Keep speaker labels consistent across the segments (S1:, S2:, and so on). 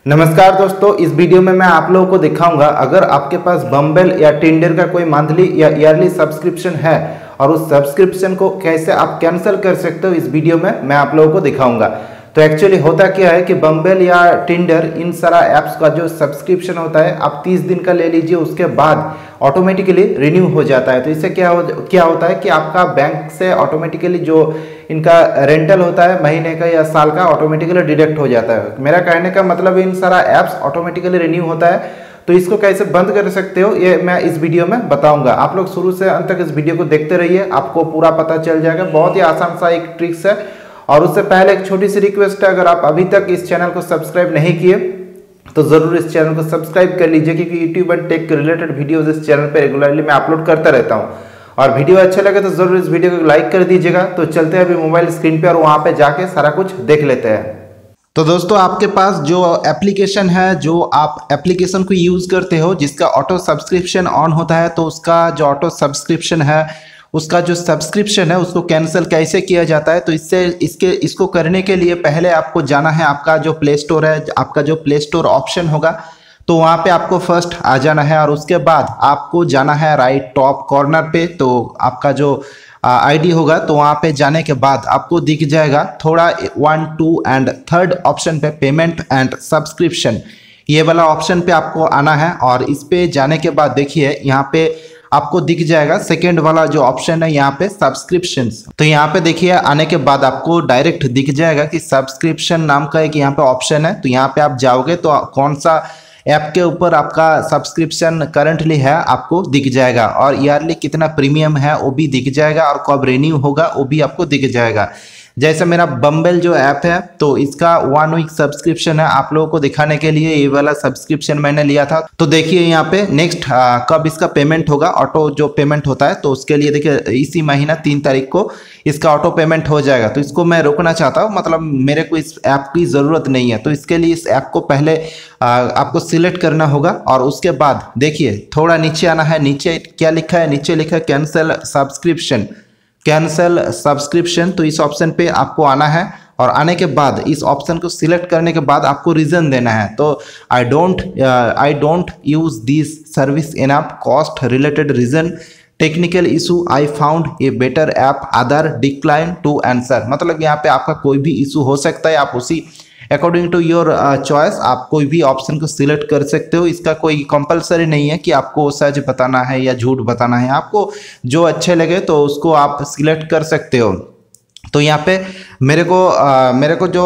S1: नमस्कार दोस्तों, इस वीडियो में मैं आप लोगों को दिखाऊंगा अगर आपके पास बम्बल या टिंडर का कोई मंथली या ईयरली सब्सक्रिप्शन है और उस सब्सक्रिप्शन को कैसे आप कैंसिल कर सकते हो। इस वीडियो में मैं आप लोगों को दिखाऊंगा। तो एक्चुअली होता क्या है कि बम्बल या टिंडर इन सारा ऐप्स का जो सब्सक्रिप्शन होता है आप 30 दिन का ले लीजिए, उसके बाद ऑटोमेटिकली रिन्यू हो जाता है। तो इससे क्या होता है कि आपका बैंक से ऑटोमेटिकली जो इनका रेंटल होता है महीने का या साल का ऑटोमेटिकली डिडक्ट हो जाता है। मेरा कहने का मतलब इन सारा ऐप्स ऑटोमेटिकली रिन्यू होता है। तो इसको कैसे बंद कर सकते हो ये मैं इस वीडियो में बताऊंगा। आप लोग शुरू से अंत तक इस वीडियो को देखते रहिए, आपको पूरा पता चल जाएगा। बहुत ही आसान सा एक ट्रिक्स है। और उससे पहले एक छोटी सी रिक्वेस्ट है, अगर आप अभी तक इस चैनल को सब्सक्राइब नहीं किए तो जरूर इस चैनल को सब्सक्राइब कर लीजिए, क्योंकि यूट्यूब एंड टेक के रिलेटेड वीडियोस इस चैनल पे रेगुलरली मैं अपलोड करता रहता हूं। और वीडियो अच्छा लगे तो जरूर इस वीडियो को लाइक कर दीजिएगा। तो चलते हैं अभी मोबाइल स्क्रीन पे और वहां पे जाके सारा कुछ देख लेते हैं। तो दोस्तों, आपके पास जो एप्लीकेशन है, जो आप एप्लीकेशन को यूज करते हो जिसका ऑटो सब्सक्रिप्शन ऑन होता है, तो उसका जो ऑटो सब्सक्रिप्शन है उसका जो सब्सक्रिप्शन है उसको कैंसिल कैसे किया जाता है। तो इसको करने के लिए पहले आपको जाना है, आपका जो प्ले स्टोर है, आपका जो प्ले स्टोर ऑप्शन होगा तो वहाँ पे आपको फर्स्ट आ जाना है और उसके बाद आपको जाना है राइट टॉप कॉर्नर पे। तो आपका जो आईडी होगा तो वहाँ पे जाने के बाद आपको दिख जाएगा थोड़ा 1, 2 एंड 3rd ऑप्शन पे पेमेंट एंड सब्सक्रिप्शन, ये वाला ऑप्शन पे आपको आना है। और इस पे जाने के बाद देखिए यहाँ पे आपको दिख जाएगा सेकेंड वाला जो ऑप्शन है यहाँ पे सब्सक्रिप्शंस। तो यहाँ पे देखिए आने के बाद आपको डायरेक्ट दिख जाएगा कि सब्सक्रिप्शन नाम का एक यहाँ पे ऑप्शन है। तो यहाँ पे आप जाओगे तो कौन सा ऐप के ऊपर आपका सब्सक्रिप्शन करंटली है आपको दिख जाएगा, और ईयरली कितना प्रीमियम है वो भी दिख जाएगा, और कब रिन्यू होगा वो भी आपको दिख जाएगा। जैसे मेरा बम्बल जो ऐप है तो इसका 1 वीक सब्सक्रिप्शन है, आप लोगों को दिखाने के लिए ये वाला सब्सक्रिप्शन मैंने लिया था। तो देखिए यहाँ पे नेक्स्ट कब इसका पेमेंट होगा, ऑटो जो पेमेंट होता है, तो उसके लिए देखिए इसी महीना 3 तारीख को इसका ऑटो पेमेंट हो जाएगा। तो इसको मैं रोकना चाहता हूँ, मतलब मेरे को इस ऐप की ज़रूरत नहीं है। तो इसके लिए इस ऐप को पहले आपको सिलेक्ट करना होगा और उसके बाद देखिए थोड़ा नीचे आना है। नीचे क्या लिखा है, नीचे लिखा है कैंसिल सब्सक्रिप्शन, कैंसिल सब्सक्रिप्शन। तो इस ऑप्शन पे आपको आना है और आने के बाद इस ऑप्शन को सिलेक्ट करने के बाद आपको रीजन देना है। तो I don't use this service enough, cost related reason, technical issue, I found a better app, other, decline to answer. मतलब यहाँ पे आपका कोई भी इशू हो सकता है, आप उसी अकॉर्डिंग टू योर चॉइस आप कोई भी ऑप्शन को सिलेक्ट कर सकते हो। इसका कोई कंपलसरी नहीं है कि आपको सच बताना है या झूठ बताना है, आपको जो अच्छे लगे तो उसको आप सिलेक्ट कर सकते हो। तो यहाँ पे मेरे को जो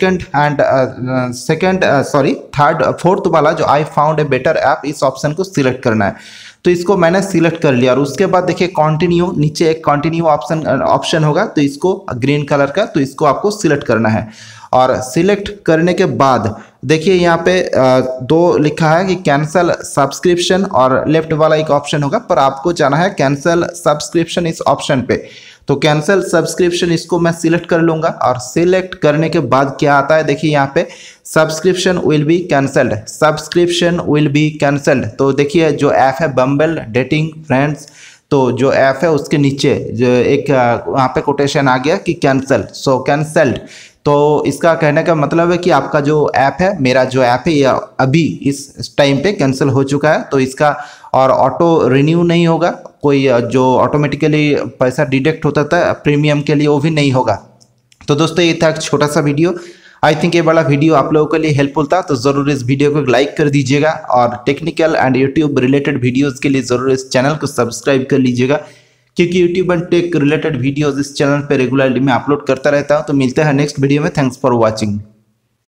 S1: थर्ड 4th वाला जो I found a better app, इस ऑप्शन को सिलेक्ट करना है। तो इसको मैंने सिलेक्ट कर लिया और उसके बाद देखिए कंटिन्यू, नीचे एक कंटिन्यू ऑप्शन होगा, तो इसको ग्रीन कलर का, तो इसको आपको सिलेक्ट करना है। और सिलेक्ट करने के बाद देखिए यहाँ पे 2 लिखा है कि कैंसिल सब्सक्रिप्शन, और लेफ्ट वाला एक ऑप्शन होगा पर आपको जाना है कैंसिल सब्सक्रिप्शन इस ऑप्शन पे। तो कैंसिल सब्सक्रिप्शन इसको मैं सिलेक्ट कर लूंगा और सिलेक्ट करने के बाद क्या आता है देखिए यहाँ पे subscription will be cancelled, subscription will be cancelled. तो देखिए जो ऐप है बम्बल डेटिंग फ्रेंड्स, तो जो ऐप है उसके नीचे जो एक वहाँ पे कोटेशन आ गया कि कैंसल, सो कैंसल्ड। तो इसका कहने का मतलब है कि आपका जो ऐप है, मेरा जो ऐप है, ये अभी इस टाइम पे कैंसिल हो चुका है। तो इसका और ऑटो रिन्यू नहीं होगा, कोई जो ऑटोमेटिकली पैसा डिडक्ट होता था प्रीमियम के लिए वो भी नहीं होगा। तो दोस्तों ये था एक छोटा सा वीडियो। आई थिंक ये वाला वीडियो आप लोगों के लिए हेल्पफुल था, तो ज़रूर इस वीडियो को लाइक कर दीजिएगा और technical and YouTube related videos के लिए ज़रूर इस चैनल को सब्सक्राइब कर लीजिएगा, क्योंकि YouTube and tech related videos इस चैनल पर रेगुलरली मैं अपलोड करता रहता हूँ। तो मिलते हैं नेक्स्ट वीडियो में। Thanks for watching.